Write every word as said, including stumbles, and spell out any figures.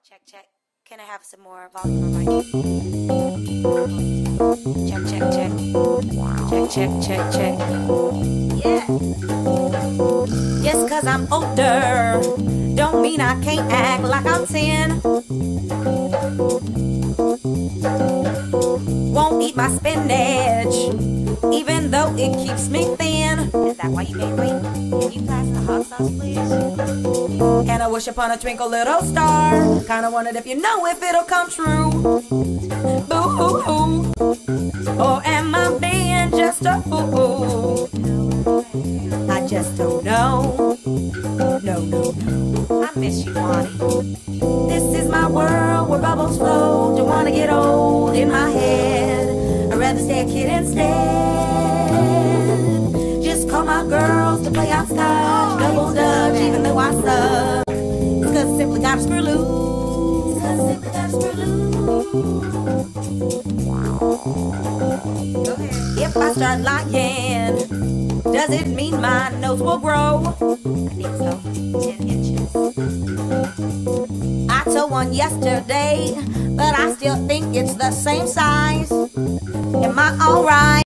Check, check. Can I have some more volume on my check, check, check. Check, check, check, check. Yeah. Just cause I'm older don't mean I can't act like I'm ten. Won't eat my spinach even though it keeps me thin. Is that why you gained weight? Can you pass the hot sauce, please? And I wish upon a twinkle little star. Kinda wondered if you know if it'll come true. Boo-hoo-hoo. Or am I being just a fool? I just don't know. No, no, no. I miss you, Bonnie. This is my world where bubbles flow. Don't wanna get old in my head. I'd rather stay a kid instead. Just call my girls to play hopscotch, double dutch, even though I suck. It's cause I simply gotta screw loose. It's cause I simply gotta screw loose. If I start lying, does it mean my nose will grow? I think so. Ten inches. I told one yesterday, but I still think it's the same size. Am I alright?